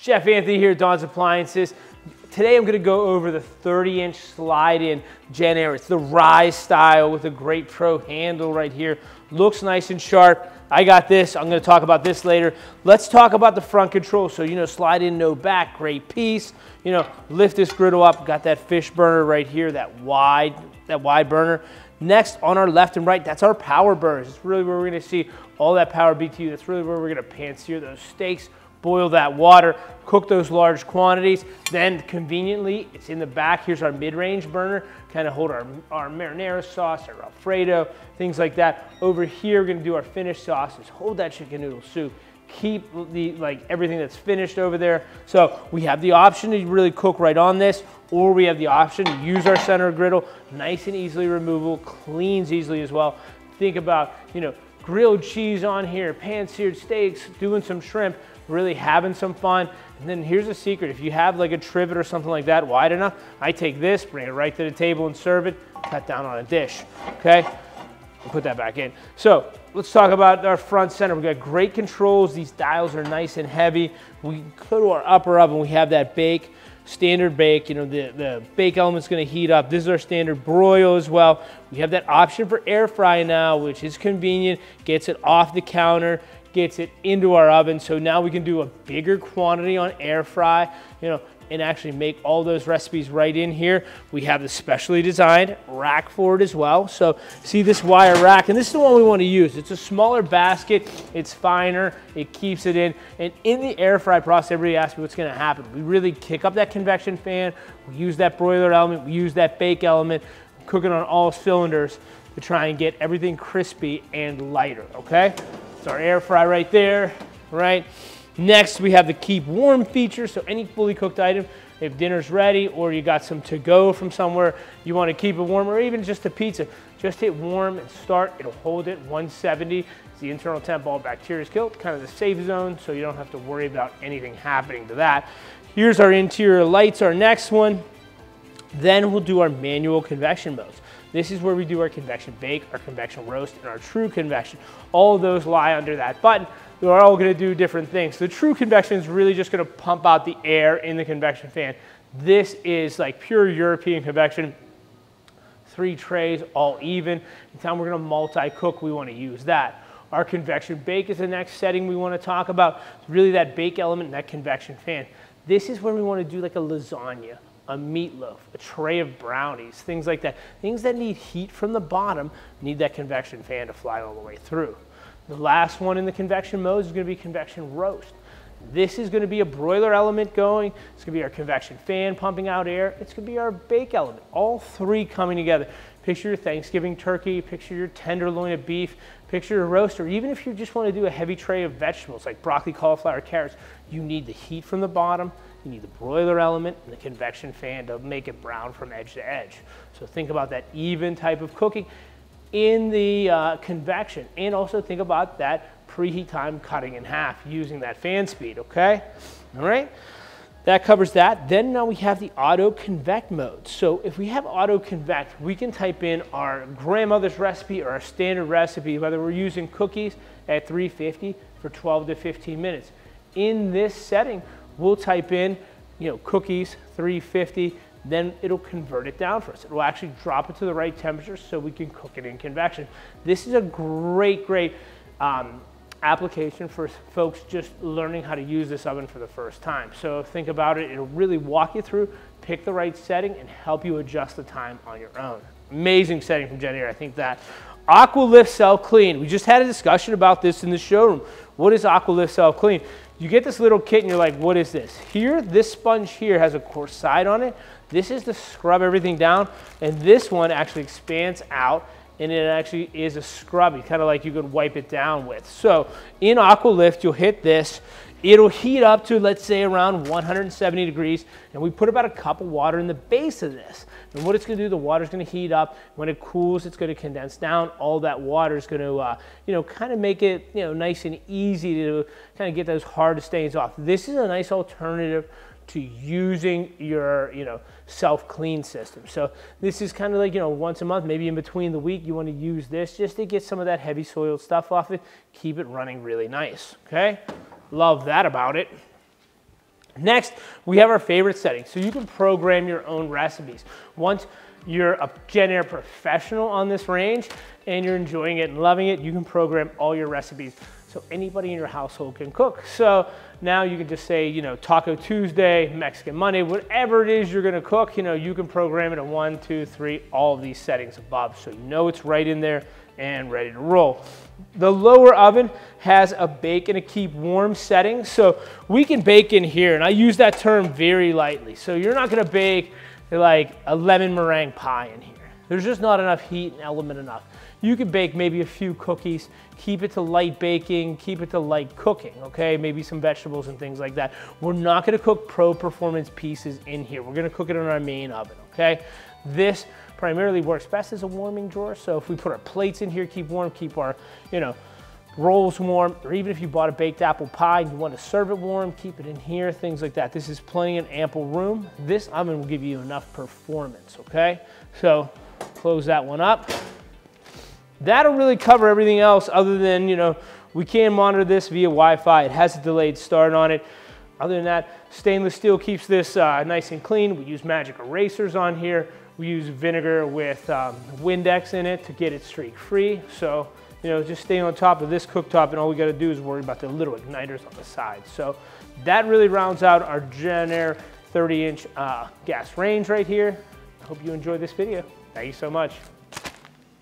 Chef Anthony here at Dawn's Appliances. Today I'm going to go over the 30-inch slide-in JennAir. It's the Rise style with a great pro handle right here. Looks nice and sharp. I got this. I'm going to talk about this later. Let's talk about the front control. So, slide in, no back, great piece. Lift this griddle up. Got that fish burner right here, that wide burner. Next, on our left and right, that's our power burners. It's really where we're going to see all that power BTU. That's really where we're going to pan-sear those steaks, boil that water, cook those large quantities. Then conveniently, it's in the back. Here's our mid-range burner, kind of hold our marinara sauce, our Alfredo, things like that. Over here, we're gonna do our finished sauces. Hold that chicken noodle soup. Keep everything that's finished over there. So we have the option to really cook right on this, or we have the option to use our center griddle, nice and easily removable, cleans easily as well. Think about, grilled cheese on here, pan-seared steaks, doing some shrimp, really having some fun. And then here's a secret. If you have like a trivet or something like that wide enough, I take this, bring it right to the table and serve it, cut down on a dish, okay? I'll put that back in. So let's talk about our front center. We've got great controls. These dials are nice and heavy. We go to our upper oven, we have that standard bake, the bake element's gonna heat up. This is our standard broil as well. We have that option for air fry now, which is convenient, gets it off the counter, gets it into our oven. So now we can do a bigger quantity on air fry, and actually make all those recipes right in here. We have the specially designed rack for it as well. So see this wire rack, and this is the one we want to use. It's a smaller basket, it's finer, it keeps it in. And in the air fry process, everybody asks me what's gonna happen. We really kick up that convection fan, we use that broiler element, we use that bake element, cook it on all cylinders to try and get everything crispy and lighter, okay? It's our air fry right there, right? Next, we have the keep warm feature. So any fully cooked item, if dinner's ready or you got some to go from somewhere, you want to keep it warm, or even just a pizza, just hit warm and start. It'll hold it 170. It's the internal temp, all bacteria is killed, kind of the safe zone, so you don't have to worry about anything happening to that. Here's our interior lights, our next one. Then we'll do our manual convection modes. This is where we do our convection bake, our convection roast, and our true convection. All of those lie under that button. They're all gonna do different things. The true convection is really just gonna pump out the air in the convection fan. This is like pure European convection. 3 trays, all even. Anytime we're gonna multi-cook, we wanna use that. Our convection bake is the next setting we wanna talk about. It's really that bake element and that convection fan. This is where we wanna do like a lasagna, a meatloaf, a tray of brownies, things like that. Things that need heat from the bottom need that convection fan to fly all the way through. The last one in the convection mode is going to be convection roast. This is going to be a broiler element going. It's going to be our convection fan pumping out air. It's going to be our bake element. All 3 coming together. Picture your Thanksgiving turkey, picture your tenderloin of beef, picture your roast, or even if you just want to do a heavy tray of vegetables like broccoli, cauliflower, carrots, you need the heat from the bottom, you need the broiler element, and the convection fan to make it brown from edge to edge. So think about that even type of cooking in the convection, and also think about that preheat time cutting in half using that fan speed, okay? All right, that covers that. Then now we have the auto convect mode. So if we have auto convect, we can type in our grandmother's recipe or our standard recipe, whether we're using cookies at 350 for 12 to 15 minutes. In this setting, we'll type in, cookies, 350, then it'll convert it down for us. It will actually drop it to the right temperature so we can cook it in convection. This is a great application for folks just learning how to use this oven for the first time. So think about it, it'll really walk you through, pick the right setting, and help you adjust the time on your own. Amazing setting from JennAir, I think that. AquaLift Self Clean. We just had a discussion about this in the showroom. What is AquaLift Self Clean? You get this little kit and you're like, what is this? Here, this sponge here has a coarse side on it. This is to scrub everything down, and this one actually expands out, and it actually is a scrubby, kind of like you could wipe it down with. So in AquaLift, you'll hit this. It'll heat up to, let's say, around 170 degrees, and we put about a cup of water in the base of this. And what it's going to do, the water's going to heat up. When it cools, it's going to condense down. All that water is going to, kind of make it, nice and easy to kind of get those hard stains off. This is a nice alternative to using your, self-clean system. So this is kind of like, once a month, maybe in between the week, you want to use this just to get some of that heavy soiled stuff off it, keep it running really nice, okay? Love that about it. Next, we have our favorite settings. So you can program your own recipes. Once you're a JennAir professional on this range and you're enjoying it and loving it, you can program all your recipes. So anybody in your household can cook. So now you can just say, you know, Taco Tuesday, Mexican Monday, whatever it is you're gonna cook, you know, you can program it at 1, 2, 3, all of these settings above. So you know it's right in there and ready to roll. The lower oven has a bake and a keep warm setting. So we can bake in here, and I use that term very lightly. So you're not gonna bake like a lemon meringue pie in here. There's just not enough heat and element enough. You could bake maybe a few cookies, keep it to light baking, keep it to light cooking, okay? Maybe some vegetables and things like that. We're not gonna cook pro performance pieces in here. We're gonna cook it in our main oven, okay? This primarily works best as a warming drawer. So if we put our plates in here, keep warm, keep our, you know, rolls warm, or even if you bought a baked apple pie and you want to serve it warm, keep it in here, things like that. This is plenty and ample room. This oven will give you enough performance, okay? So close that one up. That'll really cover everything else other than, you know, we can monitor this via Wi-Fi. It has a delayed start on it. Other than that, stainless steel keeps this nice and clean. We use magic erasers on here. We use vinegar with Windex in it to get it streak free. So, you know, just stay on top of this cooktop, and all we gotta do is worry about the little igniters on the side. So that really rounds out our JennAir 30-inch gas range right here. I hope you enjoyed this video. Thank you so much.